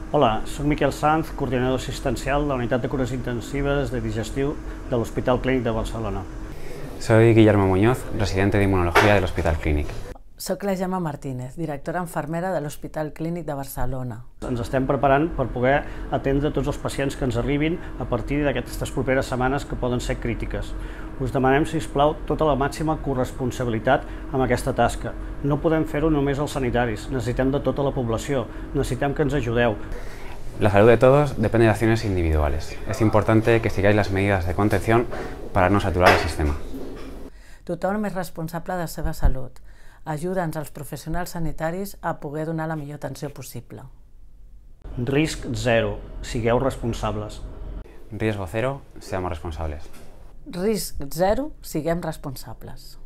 Hola, soc Miquel Sanz, coordinador assistencial de la Unitat de Cures Intensives de Digestiu de l'Hospital Clínic de Barcelona. Soy Guillermo Muñoz, residente de Inmunología del Hospital Clínic. Soc la Gemma Martínez, directora infermera de l'Hospital Clínic de Barcelona. Ens estem preparant per poder atendre tots els pacients que ens arribin a partir d'aquestes properes setmanes que poden ser crítiques. Us demanem, si us plau, tota la màxima corresponsabilitat amb aquesta tasca. No podem fer-ho només els sanitaris, necessitem de tota la població, necessitem que ens ajudeu. La salud de todos depende de acciones individuales. Es importante que sigáis las medidas de contención para no saturar el sistema. Tothom és responsable de la seva salut. Ajuda'ns als professionals sanitaris a poder donar la millor atenció possible. Risc zero, sigueu responsables. Riesgo cero, seamos responsables. Risc zero, siguem responsables.